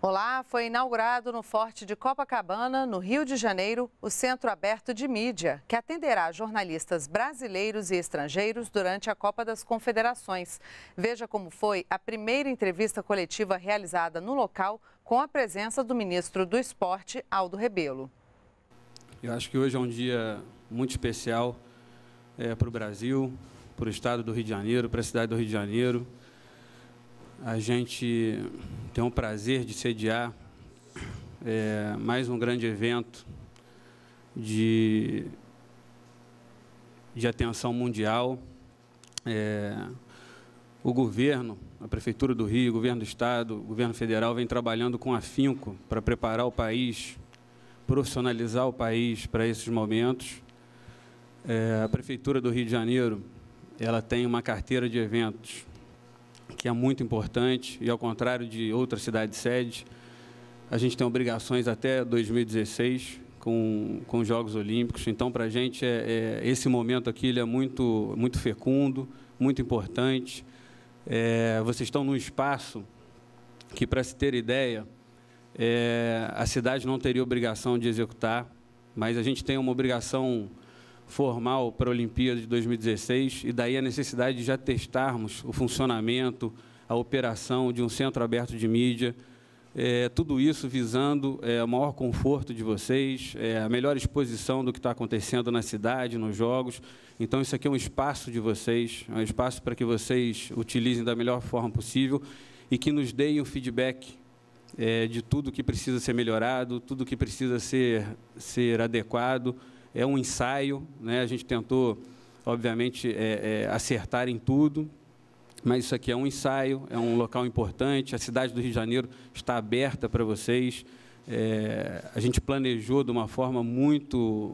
Olá, foi inaugurado no Forte de Copacabana, no Rio de Janeiro, o Centro Aberto de Mídia, que atenderá jornalistas brasileiros e estrangeiros durante a Copa das Confederações. Veja como foi a primeira entrevista coletiva realizada no local com a presença do ministro do Esporte, Aldo Rebelo. Eu acho que hoje é um dia muito especial para o Brasil, para o estado do Rio de Janeiro, para a cidade do Rio de Janeiro. A gente tem o prazer de sediar mais um grande evento de atenção mundial. O governo, a Prefeitura do Rio, o governo do Estado, o governo federal vem trabalhando com afinco para preparar o país, profissionalizar o país para esses momentos. A Prefeitura do Rio de Janeiro, ela tem uma carteira de eventos que é muito importante, e ao contrário de outras cidades-sede, a gente tem obrigações até 2016 com os Jogos Olímpicos. Então, para a gente, esse momento aqui ele é muito fecundo, muito importante. Vocês estão num espaço que, para se ter ideia, a cidade não teria obrigação de executar, mas a gente tem uma obrigação formal para a Olimpíada de 2016, e daí a necessidade de já testarmos o funcionamento, a operação de um centro aberto de mídia, tudo isso visando o maior conforto de vocês, a melhor exposição do que está acontecendo na cidade, nos Jogos. Então, isso aqui é um espaço de vocês, é um espaço para que vocês utilizem da melhor forma possível e que nos deem um feedback de tudo que precisa ser melhorado, tudo que precisa ser adequado. É um ensaio, né? A gente tentou, obviamente, acertar em tudo, mas isso aqui é um ensaio, é um local importante, a cidade do Rio de Janeiro está aberta para vocês. A gente planejou de uma forma muito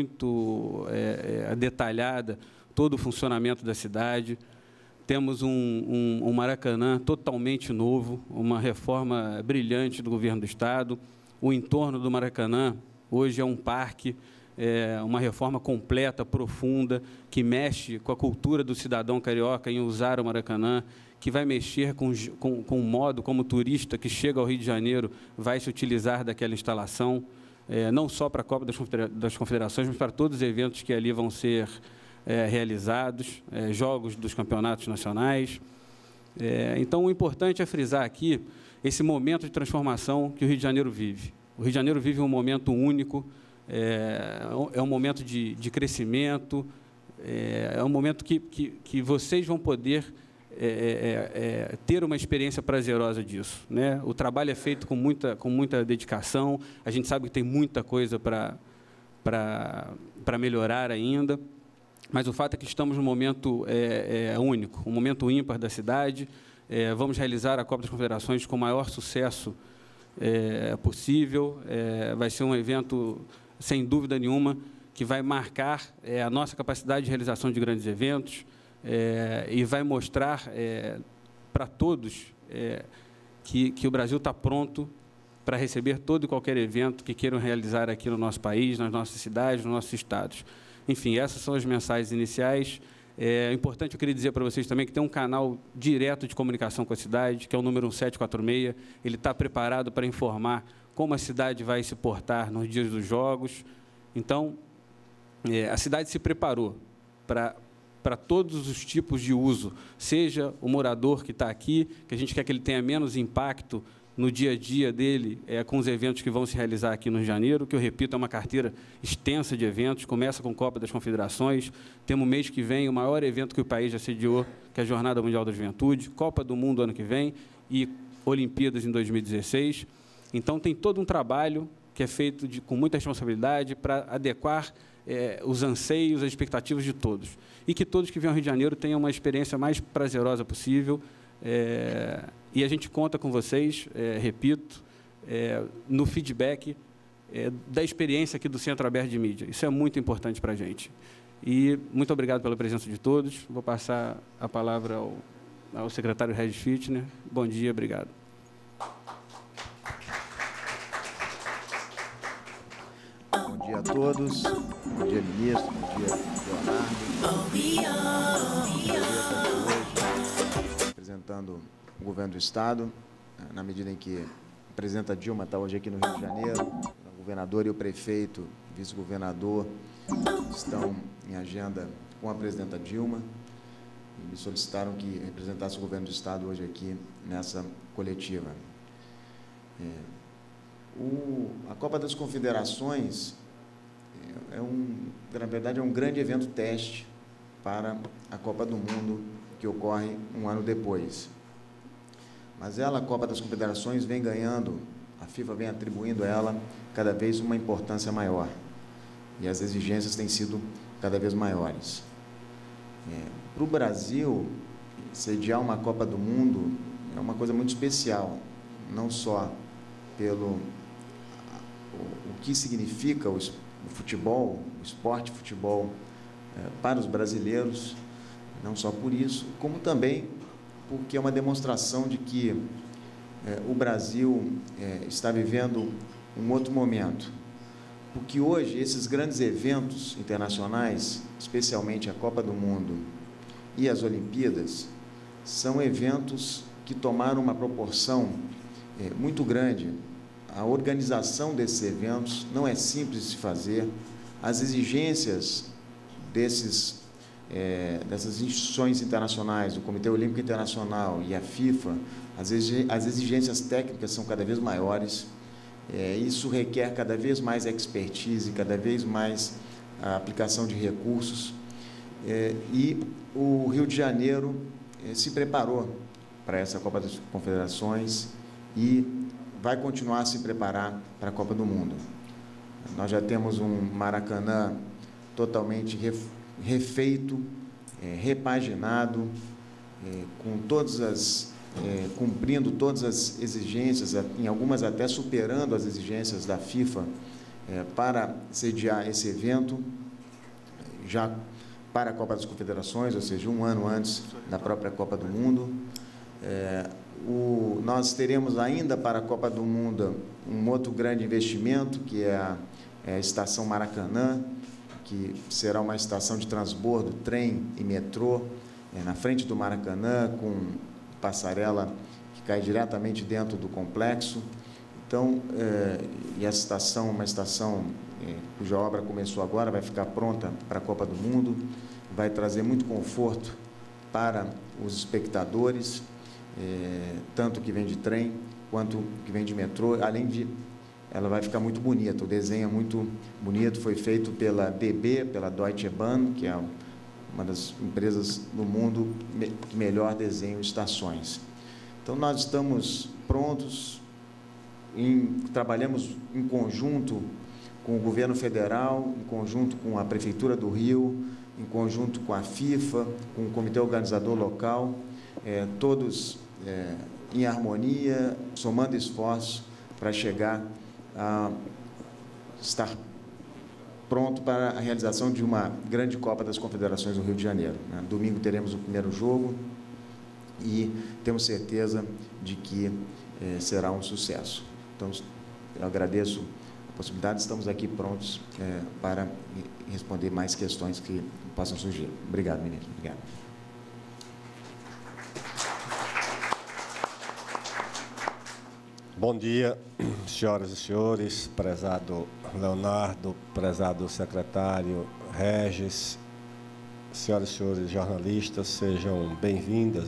detalhada todo o funcionamento da cidade. Temos um Maracanã totalmente novo, uma reforma brilhante do governo do Estado. O entorno do Maracanã hoje é um parque, uma reforma completa, profunda, que mexe com a cultura do cidadão carioca em usar o Maracanã, que vai mexer com o modo como o turista que chega ao Rio de Janeiro vai se utilizar daquela instalação, não só para a Copa das Confederações, mas para todos os eventos que ali vão ser realizados, jogos dos campeonatos nacionais. Então, o importante é frisar aqui esse momento de transformação que o Rio de Janeiro vive. O Rio de Janeiro vive um momento único, é um momento de crescimento, é um momento que vocês vão poder ter uma experiência prazerosa disso, né? O trabalho é feito com muita dedicação, a gente sabe que tem muita coisa para melhorar ainda, mas o fato é que estamos num momento único, um momento ímpar da cidade. Vamos realizar a Copa das Confederações com o maior sucesso possível. Vai ser um evento, sem dúvida nenhuma, que vai marcar a nossa capacidade de realização de grandes eventos e vai mostrar para todos que o Brasil está pronto para receber todo e qualquer evento que queiram realizar aqui no nosso país, nas nossas cidades, nos nossos estados. Enfim, essas são as mensagens iniciais. É importante, eu queria dizer para vocês também que tem um canal direto de comunicação com a cidade, que é o número 1746. Ele está preparado para informar como a cidade vai se portar nos dias dos Jogos. Então, a cidade se preparou para todos os tipos de uso, seja o morador que está aqui, que a gente quer que ele tenha menos impacto no dia a dia dele, com os eventos que vão se realizar aqui no Rio de Janeiro, que, eu repito, é uma carteira extensa de eventos, começa com Copa das Confederações, temos mês que vem o maior evento que o país já sediou, que é a Jornada Mundial da Juventude, Copa do Mundo ano que vem e Olimpíadas em 2016. Então, tem todo um trabalho que é feito com muita responsabilidade para adequar os anseios, as expectativas de todos. E que todos que venham ao Rio de Janeiro tenham uma experiência mais prazerosa possível. E a gente conta com vocês, repito, no feedback da experiência aqui do Centro Aberto de Mídia. Isso é muito importante para a gente. E muito obrigado pela presença de todos. Vou passar a palavra ao secretário Regis Fichtner. Bom dia, obrigado. Bom dia a todos. Bom dia, ministro. Bom dia, Leonardo. Bom dia hoje, representando o governo do Estado, na medida em que presidenta Dilma está hoje aqui no Rio de Janeiro, o governador e o prefeito, vice-governador, estão em agenda com a presidenta Dilma e me solicitaram que representasse o governo do Estado hoje aqui nessa coletiva. A Copa das Confederações na verdade, é um grande evento teste para a Copa do Mundo, que ocorre um ano depois. Mas a Copa das Confederações, vem ganhando, a FIFA vem atribuindo a ela cada vez uma importância maior. E as exigências têm sido cada vez maiores. Para o Brasil, sediar uma Copa do Mundo é uma coisa muito especial, não só pelo o que significa o futebol, o esporte futebol para os brasileiros, não só por isso, como também porque é uma demonstração de que o Brasil está vivendo um outro momento. Porque hoje esses grandes eventos internacionais, especialmente a Copa do Mundo e as Olimpíadas, são eventos que tomaram uma proporção muito grande. A organização desses eventos não é simples de se fazer, as exigências dessas instituições internacionais, o Comitê Olímpico Internacional e a FIFA, as exigências técnicas são cada vez maiores, isso requer cada vez mais expertise, cada vez mais a aplicação de recursos, e o Rio de Janeiro se preparou para essa Copa das Confederações e vai continuar a se preparar para a Copa do Mundo. Nós já temos um Maracanã totalmente refeito, repaginado, cumprindo todas as exigências, em algumas até superando as exigências da FIFA para sediar esse evento, já para a Copa das Confederações, ou seja, um ano antes da própria Copa do Mundo. Nós teremos ainda para a Copa do Mundo um outro grande investimento, que é a Estação Maracanã, que será uma estação de transbordo, trem e metrô, na frente do Maracanã, com passarela que cai diretamente dentro do complexo. Então, e essa estação, uma estação cuja obra começou agora, vai ficar pronta para a Copa do Mundo, vai trazer muito conforto para os espectadores, tanto que vem de trem quanto que vem de metrô, além de ela vai ficar muito bonita, o desenho é muito bonito, foi feito pela DB, pela Deutsche Bahn, que é uma das empresas no mundo que melhor desenha estações. Então, nós estamos prontos, trabalhamos em conjunto com o governo federal, em conjunto com a Prefeitura do Rio, em conjunto com a FIFA, com o comitê organizador local, todos em harmonia, somando esforços para chegar a estar pronto para a realização de uma grande Copa das Confederações no Rio de Janeiro. Domingo teremos o primeiro jogo e temos certeza de que será um sucesso. Então, eu agradeço a possibilidade, estamos aqui prontos para responder mais questões que possam surgir. Obrigado, ministro. Obrigado. Bom dia, senhoras e senhores, prezado Leonardo, prezado secretário Regis, senhoras e senhores jornalistas, sejam bem-vindas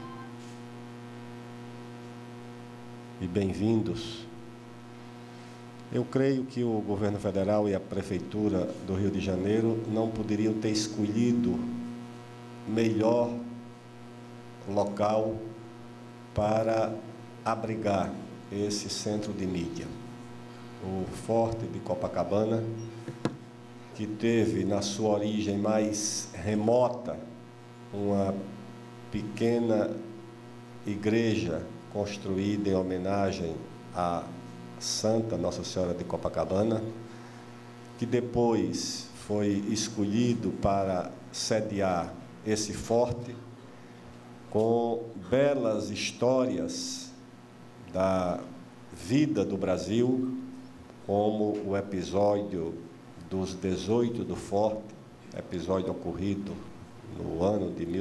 e bem-vindos. Eu creio que o governo federal e a Prefeitura do Rio de Janeiro não poderiam ter escolhido melhor local para abrigar esse centro de mídia. O Forte de Copacabana, que teve na sua origem mais remota uma pequena igreja construída em homenagem à Santa Nossa Senhora de Copacabana, que depois foi escolhido para sediar esse forte, com belas histórias da vida do Brasil, como o episódio dos 18 do Forte, episódio ocorrido no ano de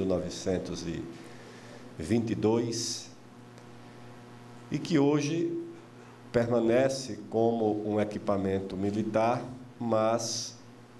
1922, e que hoje permanece como um equipamento militar, mas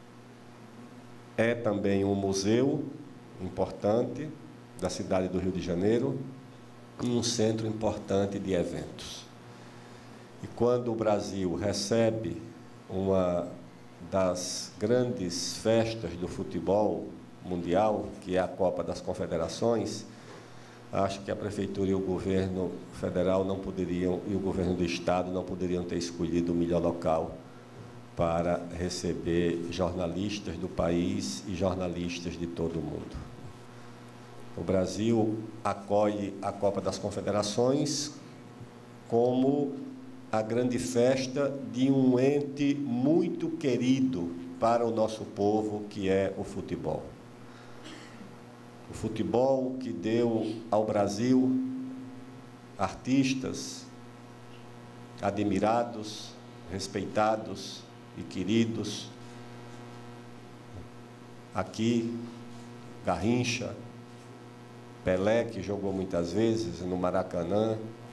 é também um museu importante da cidade do Rio de Janeiro e um centro importante de eventos. E quando o Brasil recebe uma das grandes festas do futebol mundial, que é a Copa das Confederações, acho que a Prefeitura e o governo federal não poderiam, e o governo do Estado não poderiam ter escolhido o melhor local para receber jornalistas do país e jornalistas de todo o mundo. O Brasil acolhe a Copa das Confederações como a grande festa de um ente muito querido para o nosso povo, que é o futebol. O futebol que deu ao Brasil artistas admirados, respeitados e queridos. Aqui, Garrincha, Pelé, que jogou muitas vezes no Maracanã,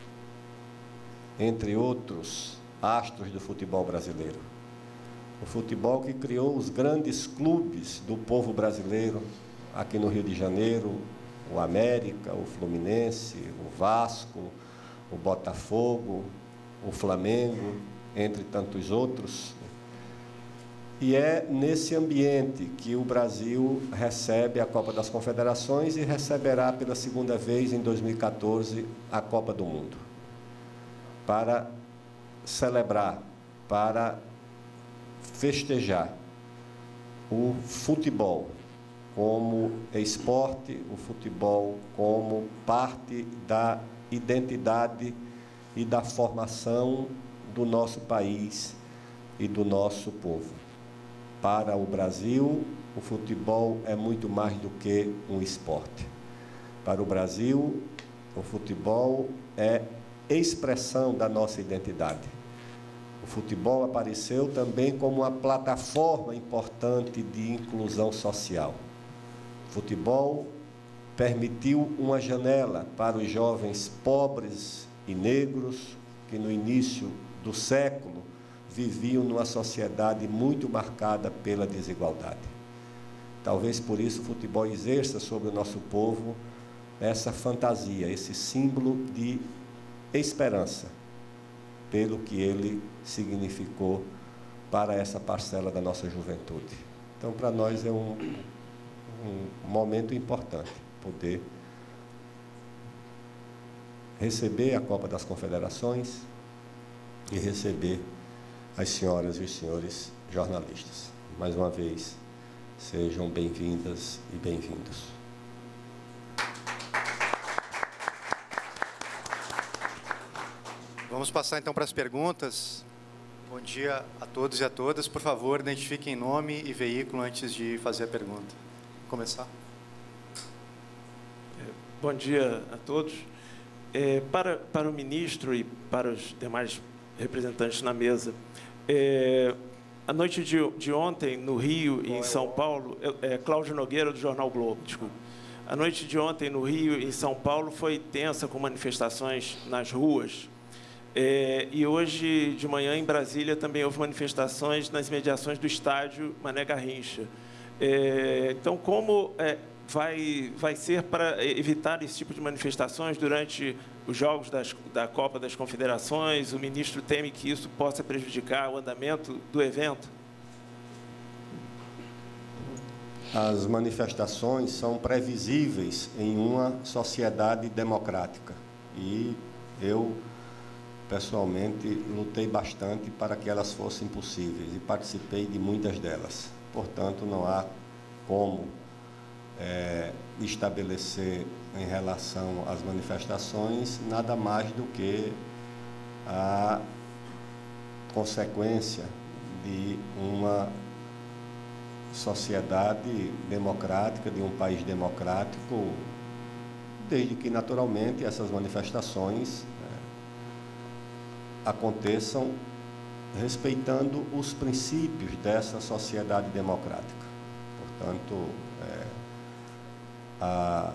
entre outros astros do futebol brasileiro. O futebol que criou os grandes clubes do povo brasileiro, aqui no Rio de Janeiro, o América, o Fluminense, o Vasco, o Botafogo, o Flamengo, entre tantos outros. E é nesse ambiente que o Brasil recebe a Copa das Confederações e receberá pela segunda vez, em 2014, a Copa do Mundo, para celebrar, para festejar o futebol como esporte, o futebol como parte da identidade e da formação do nosso país e do nosso povo. Para o Brasil, o futebol é muito mais do que um esporte. Para o Brasil, o futebol é expressão da nossa identidade. O futebol apareceu também como uma plataforma importante de inclusão social. O futebol permitiu uma janela para os jovens pobres e negros que no início do século viviam numa sociedade muito marcada pela desigualdade. Talvez por isso o futebol exerça sobre o nosso povo essa fantasia, esse símbolo de esperança, pelo que ele significou para essa parcela da nossa juventude. Então, para nós é um momento importante poder receber a Copa das Confederações e receber as senhoras e os senhores jornalistas. Mais uma vez, sejam bem-vindas e bem-vindos. Vamos passar então para as perguntas. Bom dia a todos e a todas. Por favor, identifiquem nome e veículo antes de fazer a pergunta. Vamos começar. Bom dia a todos. Para o ministro e para os demais representantes na mesa, a noite de ontem, no Rio e em São Paulo, Cláudio Nogueira, do Jornal Globo, desculpa. A noite de ontem, no Rio e em São Paulo, foi tensa, com manifestações nas ruas. E hoje de manhã, em Brasília, também houve manifestações nas imediações do estádio Mané Garrincha. Então, como vai ser para evitar esse tipo de manifestações durante os jogos da Copa das Confederações? O ministro teme que isso possa prejudicar o andamento do evento? As manifestações são previsíveis em uma sociedade democrática. E eu, pessoalmente, lutei bastante para que elas fossem possíveis e participei de muitas delas. Portanto, não há como estabelecer em relação às manifestações nada mais do que a consequência de uma sociedade democrática, de um país democrático, desde que, naturalmente, essas manifestações aconteçam respeitando os princípios dessa sociedade democrática. Portanto, há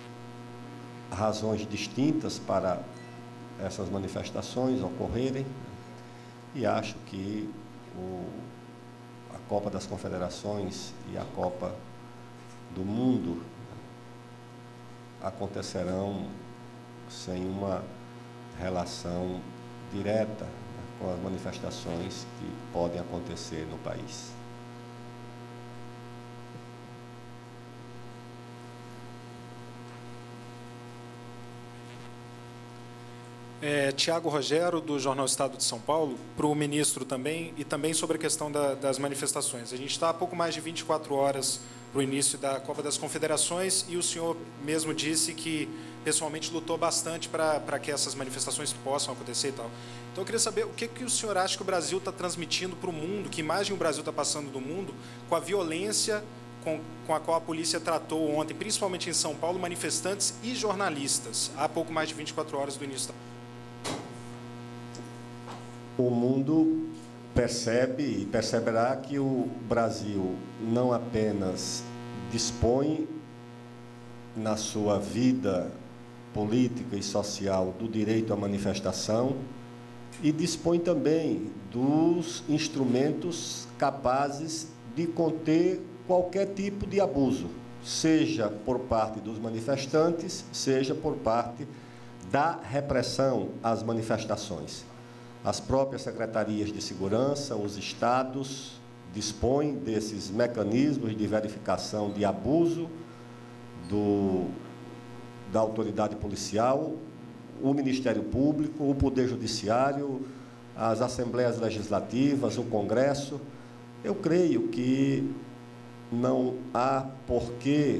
razões distintas para essas manifestações ocorrerem. e acho que a Copa das Confederações e a Copa do Mundo acontecerão sem uma relação direta, né, com as manifestações que podem acontecer no país. Tiago Rogero, do Jornal Estado de São Paulo, para o ministro também, e também sobre a questão das manifestações. A gente está há pouco mais de 24 horas para o início da Copa das Confederações e o senhor mesmo disse que pessoalmente lutou bastante para que essas manifestações possam acontecer e tal. Então eu queria saber o que o senhor acha que o Brasil está transmitindo para o mundo, que imagem o Brasil está passando do mundo com a violência com a qual a polícia tratou ontem, principalmente em São Paulo, manifestantes e jornalistas, há pouco mais de 24 horas do início da... O mundo percebe e perceberá que o Brasil não apenas dispõe na sua vida política e social do direito à manifestação e dispõe também dos instrumentos capazes de conter qualquer tipo de abuso, seja por parte dos manifestantes, seja por parte da repressão às manifestações. As próprias secretarias de segurança, os estados, dispõem desses mecanismos de verificação de abuso da autoridade policial, o Ministério Público, o Poder Judiciário, as Assembleias Legislativas, o Congresso. Eu creio que não há por que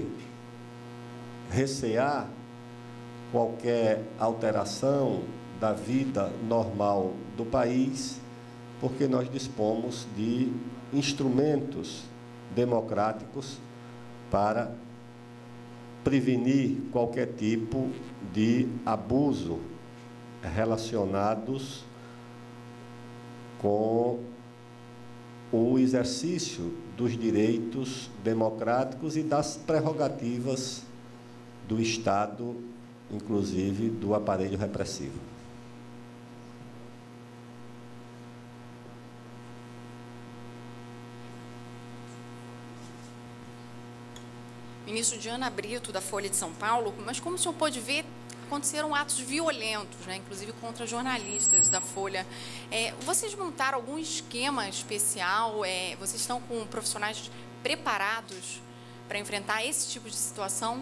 recear qualquer alteração da vida normal do país, porque nós dispomos de instrumentos democráticos para prevenir qualquer tipo de abuso relacionados com o exercício dos direitos democráticos e das prerrogativas do Estado, inclusive do aparelho repressivo. Ministro Diana Brito, da Folha de São Paulo, mas como o senhor pode ver, aconteceram atos violentos, né, inclusive contra jornalistas da Folha. Vocês montaram algum esquema especial? Vocês estão com profissionais preparados para enfrentar esse tipo de situação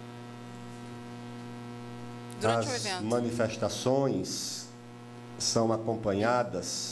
durante o evento? As manifestações são acompanhadas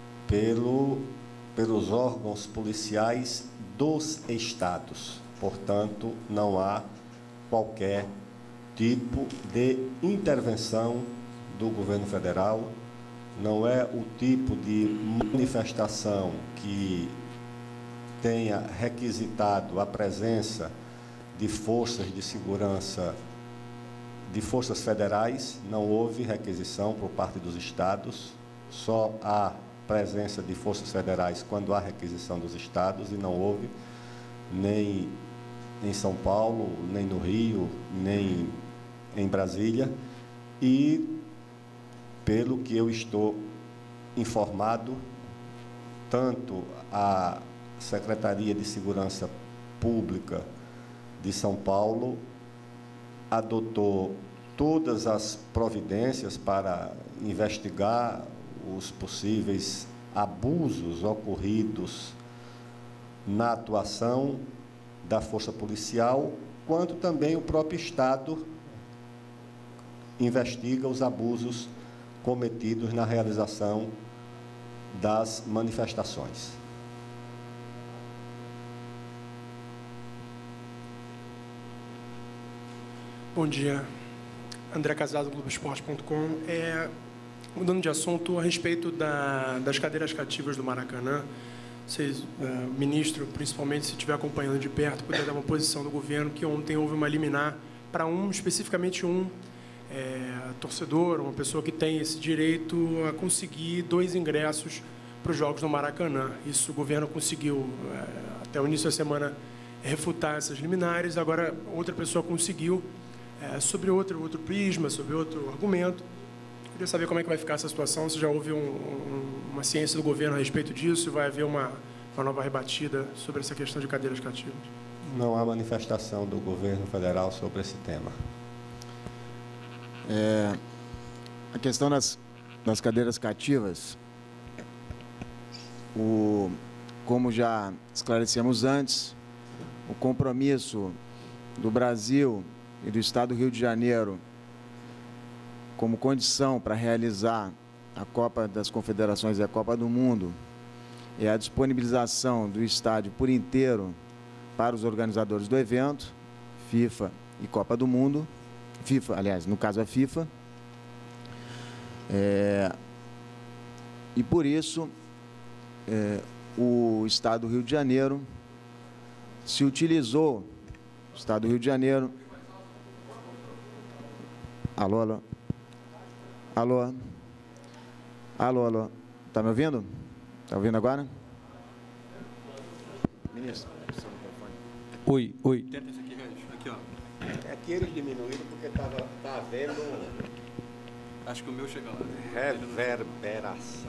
pelos órgãos policiais dos estados. Portanto, não há qualquer tipo de intervenção do governo federal, não é o tipo de manifestação que tenha requisitado a presença de forças de segurança, de forças federais, não houve requisição por parte dos estados, só há presença de forças federais quando há requisição dos estados e não houve nem em São Paulo, nem no Rio, nem em Brasília, e, pelo que eu estou informado, tanto a Secretaria de Segurança Pública de São Paulo adotou todas as providências para investigar os possíveis abusos ocorridos na atuação da força policial, quanto também o próprio Estado investiga os abusos cometidos na realização das manifestações. Bom dia. André Casado, Globoesporte.com. Mudando de assunto, a respeito das cadeiras cativas do Maracanã, vocês, ministro, principalmente, se estiver acompanhando de perto, puder dar uma posição do governo, que ontem houve uma liminar para especificamente torcedor, uma pessoa que tem esse direito a conseguir 2 ingressos para os Jogos no Maracanã. Isso o governo conseguiu, até o início da semana, refutar essas liminares. Agora, outra pessoa conseguiu, sobre outro prisma, sobre outro argumento, Queria saber como é que vai ficar essa situação, se já houve uma ciência do governo a respeito disso, se vai haver uma nova rebatida sobre essa questão de cadeiras cativas. Não há manifestação do governo federal sobre esse tema. A questão das cadeiras cativas, como já esclarecemos antes, o compromisso do Brasil e do Estado do Rio de Janeiro como condição para realizar a Copa das Confederações e a Copa do Mundo é a disponibilização do estádio por inteiro para os organizadores do evento, FIFA e Copa do Mundo, FIFA, aliás, no caso a FIFA, e por isso o Estado do Rio de Janeiro se utilizou, o Estado do Rio de Janeiro, alô, está me ouvindo? Está ouvindo agora? Ministro. Oi. Tenta esse aqui, ó. Aqui eles diminuíram porque estava havendo... Acho que o meu chega lá. Reverberação.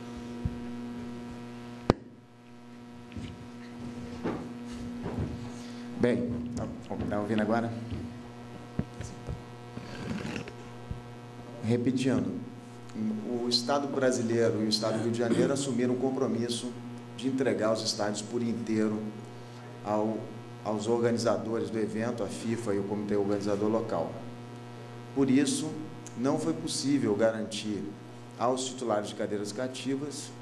Bem, está ouvindo agora? Repetindo, o Estado brasileiro e o Estado do Rio de Janeiro assumiram o compromisso de entregar os estádios por inteiro aos organizadores do evento, a FIFA e o Comitê Organizador Local. Por isso, não foi possível garantir aos titulares de cadeiras cativas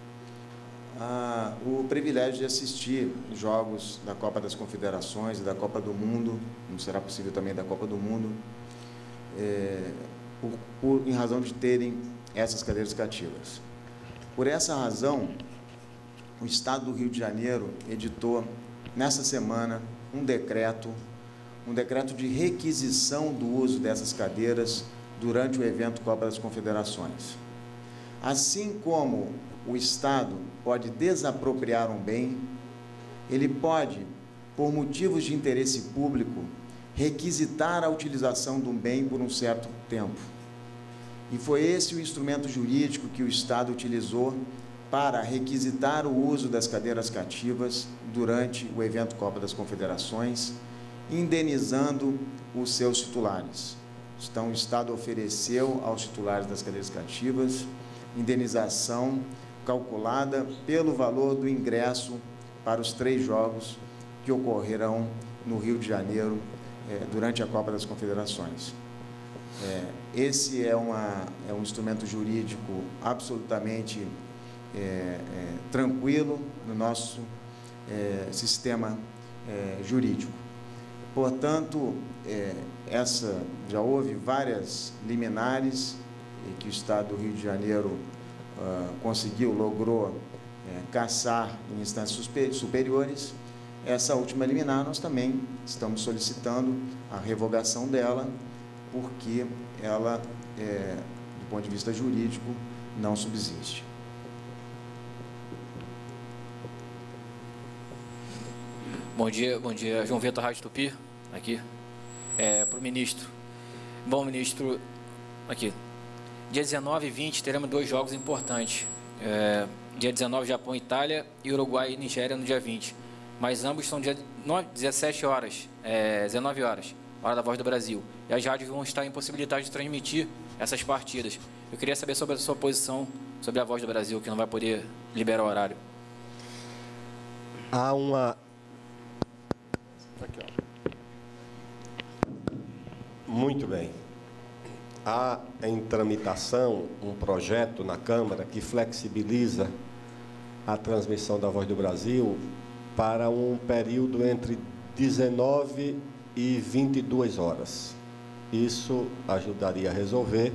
o privilégio de assistir jogos da Copa das Confederações e da Copa do Mundo, não será possível também da Copa do Mundo, em razão de terem essas cadeiras cativas. Por essa razão, o Estado do Rio de Janeiro editou, nessa semana, um decreto de requisição do uso dessas cadeiras durante o evento Copa das Confederações. Assim como o Estado pode desapropriar um bem, ele pode, por motivos de interesse público, requisitar a utilização de um bem por um certo tempo. E foi esse o instrumento jurídico que o Estado utilizou para requisitar o uso das cadeiras cativas durante o evento Copa das Confederações, indenizando os seus titulares. Então, o Estado ofereceu aos titulares das cadeiras cativas indenização calculada pelo valor do ingresso para os 3 jogos que ocorrerão no Rio de Janeiro durante a Copa das Confederações. Esse é um instrumento jurídico absolutamente tranquilo no nosso sistema jurídico. Portanto, já houve várias liminares que o Estado do Rio de Janeiro logrou cassar em instâncias superiores. Essa última liminar, nós também estamos solicitando a revogação dela, porque ela, do ponto de vista jurídico, não subsiste. Bom dia, João Vitor, Rádio Tupi, aqui, para o ministro. Bom, ministro, aqui, dia 19 e 20 teremos 2 jogos importantes. Dia 19, Japão e Itália, e Uruguai e Nigéria no dia 20. Mas ambos são dia 17 horas, 19 horas, hora da Voz do Brasil. E as rádios vão estar impossibilitadas de transmitir essas partidas. Eu queria saber sobre a sua posição sobre a Voz do Brasil, que não vai poder liberar o horário. Há uma... Muito bem. Há em tramitação um projeto na Câmara que flexibiliza a transmissão da Voz do Brasil para um período entre 19 e 22 horas. Isso ajudaria a resolver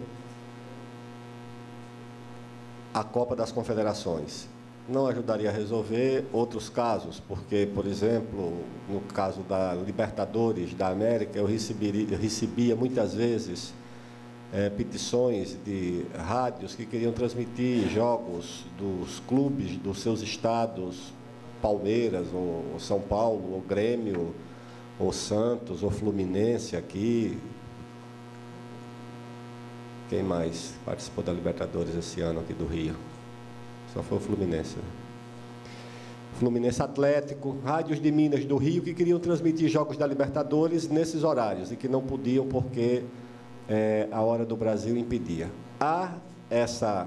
a Copa das Confederações. Não ajudaria a resolver outros casos, porque, por exemplo, no caso da Libertadores da América, eu recebia muitas vezes petições de rádios que queriam transmitir jogos dos clubes dos seus estados, Palmeiras, ou São Paulo, ou Grêmio, ou Santos, ou Fluminense aqui, Quem mais participou da Libertadores esse ano aqui do Rio? Só foi o Fluminense, né? Fluminense Atlético, rádios de Minas do Rio que queriam transmitir jogos da Libertadores nesses horários e que não podiam porque a hora do Brasil impedia. Há essa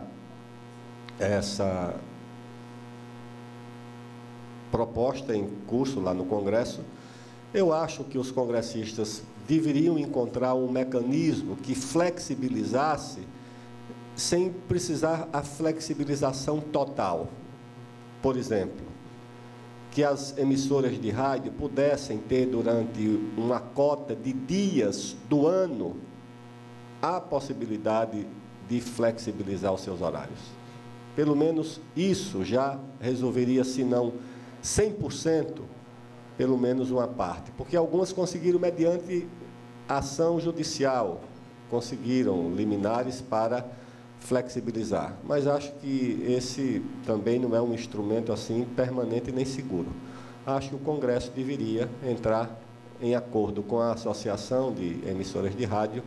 proposta em curso lá no Congresso. Eu acho que os congressistas deveriam encontrar um mecanismo que flexibilizasse sem precisar a flexibilização total. Por exemplo, que as emissoras de rádio pudessem ter, durante uma cota de dias do ano, a possibilidade de flexibilizar os seus horários. Pelo menos isso já resolveria, se não 100%, pelo menos uma parte. Porque algumas conseguiram, mediante ação judicial, conseguiram liminares para flexibilizar. Mas acho que esse também não é um instrumento assim permanente nem seguro. Acho que o Congresso deveria entrar em acordo com a Associação de Emissoras de Rádio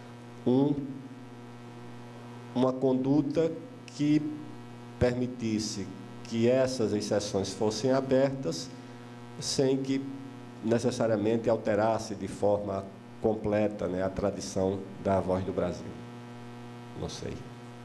uma conduta que permitisse que essas exceções fossem abertas sem que necessariamente alterasse de forma completa, né, a tradição da Voz do Brasil. Não sei.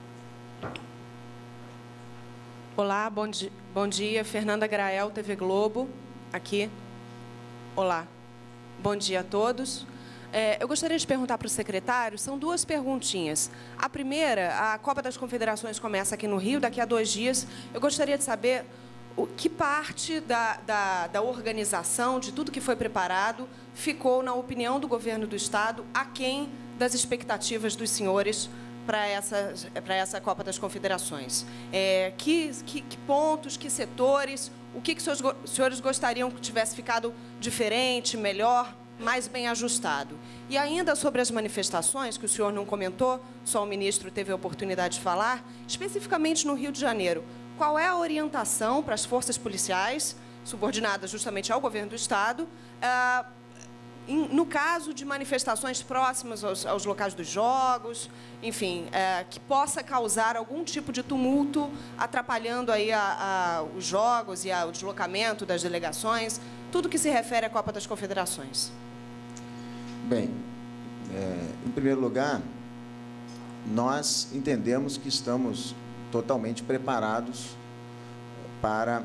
Olá, bom dia. Fernanda Grael, TV Globo, aqui. Olá, bom dia a todos. Eu gostaria de perguntar para o secretário, são duas perguntinhas. A primeira, a Copa das Confederações começa aqui no Rio, daqui a 2 dias. Eu gostaria de saber que parte da organização, de tudo que foi preparado, ficou, na opinião do governo do Estado, aquém das expectativas dos senhores para essa Copa das Confederações. Que pontos, que setores, o que os senhores gostariam que tivesse ficado diferente, melhor, mais bem ajustado? E ainda sobre as manifestações, que o senhor não comentou, só o ministro teve a oportunidade de falar, especificamente no Rio de Janeiro, qual é a orientação para as forças policiais, subordinadas justamente ao governo do Estado, no caso de manifestações próximas aos locais dos jogos, enfim, que possa causar algum tipo de tumulto, atrapalhando aí os jogos e o deslocamento das delegações, tudo que se refere à Copa das Confederações? Bem, em primeiro lugar, nós entendemos que estamos totalmente preparados para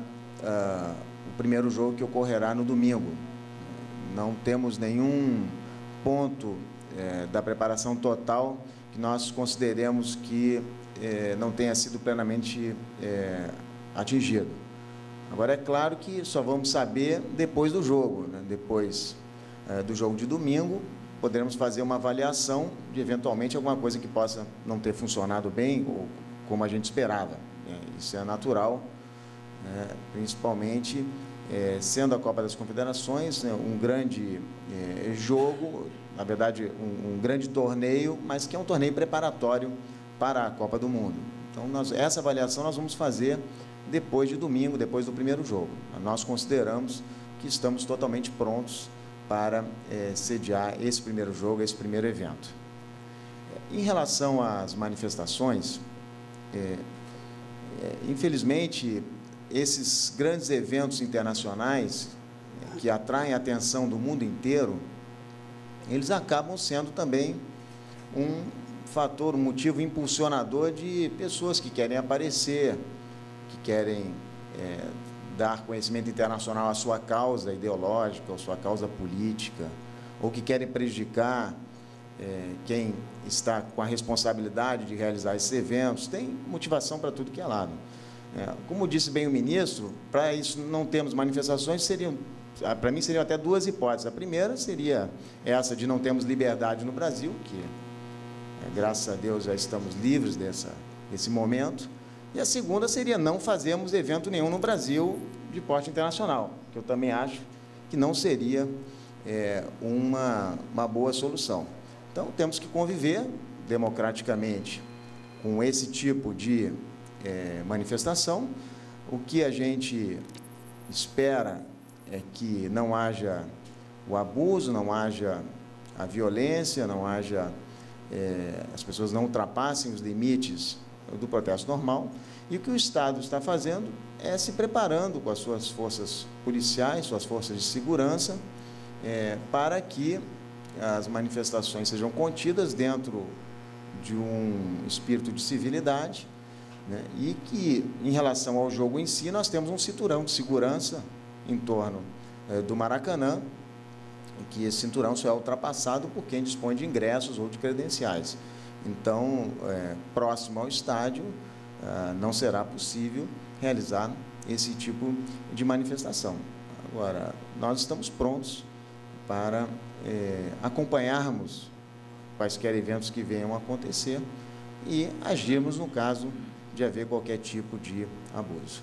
o primeiro jogo que ocorrerá no domingo. Não temos nenhum ponto da preparação total que nós consideremos que não tenha sido plenamente atingido. Agora, é claro que só vamos saber depois do jogo, né? Depois do jogo de domingo, poderemos fazer uma avaliação de, eventualmente, alguma coisa que possa não ter funcionado bem ou como a gente esperava. Isso é natural, principalmente sendo a Copa das Confederações, né, um grande jogo, na verdade, um grande torneio, mas que é um torneio preparatório para a Copa do Mundo. Então, essa avaliação nós vamos fazer depois de domingo, depois do primeiro jogo. Nós consideramos que estamos totalmente prontos para sediar esse primeiro jogo, esse primeiro evento. Em relação às manifestações, infelizmente, esses grandes eventos internacionais que atraem a atenção do mundo inteiro, eles acabam sendo também um fator, um motivo impulsionador de pessoas que querem aparecer, que querem dar conhecimento internacional à sua causa ideológica, à sua causa política, ou que querem prejudicar quem está com a responsabilidade de realizar esses eventos. Tem motivação para tudo que é lado. Como disse bem o ministro, para isso não termos manifestações, para mim seriam até 2 hipóteses. A primeira seria essa de não termos liberdade no Brasil, que graças a Deus já estamos livres desse momento. E a segunda seria não fazermos evento nenhum no Brasil de porte internacional, que eu também acho que não seria uma boa solução. Então, temos que conviver democraticamente com esse tipo de manifestação. O que a gente espera é que não haja o abuso, não haja a violência, não haja as pessoas não ultrapassem os limites do protesto normal, e o que o Estado está fazendo é se preparando com as suas forças policiais, suas forças de segurança, para que as manifestações sejam contidas dentro de um espírito de civilidade, né? E que, em relação ao jogo em si, nós temos um cinturão de segurança em torno do Maracanã, que esse cinturão só é ultrapassado por quem dispõe de ingressos ou de credenciais. Então, próximo ao estádio, não será possível realizar esse tipo de manifestação. Agora, nós estamos prontos para acompanharmos quaisquer eventos que venham a acontecer e agirmos no caso de haver qualquer tipo de abuso.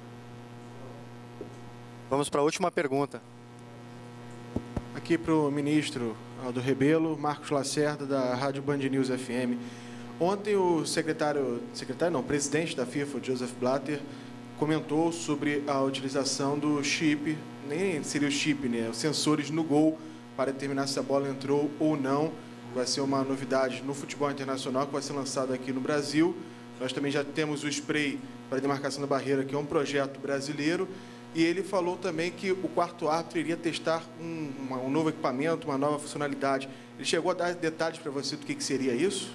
Vamos para a última pergunta. Aqui para o ministro Aldo Rebelo, Marcos Lacerda, da Rádio Band News FM. Ontem o presidente da FIFA, Joseph Blatter, comentou sobre a utilização do chip, nem seria o chip, né? Os sensores no gol para determinar se a bola entrou ou não. Vai ser uma novidade no futebol internacional que vai ser lançado aqui no Brasil. Nós também já temos o spray para demarcação da barreira, que é um projeto brasileiro. E ele falou também que o quarto árbitro iria testar um novo equipamento, uma nova funcionalidade. Ele chegou a dar detalhes para você do que seria isso?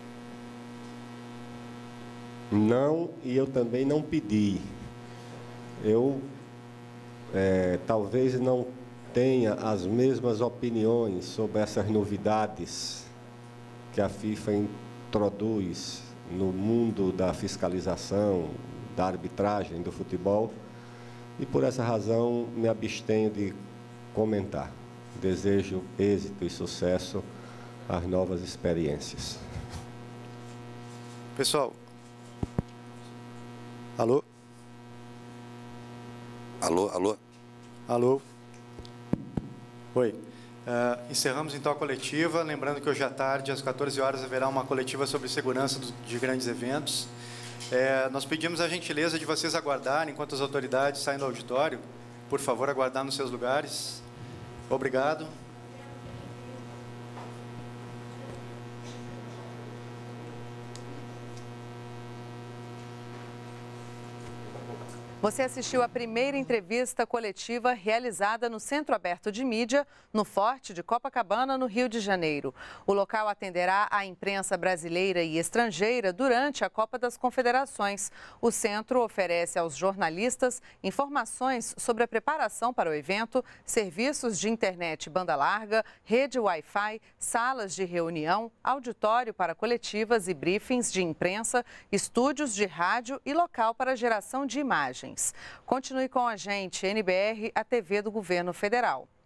Não, e eu também não pedi. Eu talvez não tenha as mesmas opiniões sobre essas novidades que a FIFA introduz no mundo da fiscalização, da arbitragem, do futebol, e por essa razão me abstenho de comentar. Desejo êxito e sucesso às novas experiências. Pessoal. Alô? Alô, alô? Alô? Oi. Encerramos então a coletiva, lembrando que hoje à tarde, às 14 horas, haverá uma coletiva sobre segurança de grandes eventos. Nós pedimos a gentileza de vocês aguardarem enquanto as autoridades saem do auditório. Por favor, aguardar nos seus lugares. Obrigado. Você assistiu à primeira entrevista coletiva realizada no Centro Aberto de Mídia, no Forte de Copacabana, no Rio de Janeiro. O local atenderá a imprensa brasileira e estrangeira durante a Copa das Confederações. O centro oferece aos jornalistas informações sobre a preparação para o evento, serviços de internet banda larga, rede Wi-Fi, salas de reunião, auditório para coletivas e briefings de imprensa, estúdios de rádio e local para geração de imagens. Continue com a gente, NBR, a TV do Governo Federal.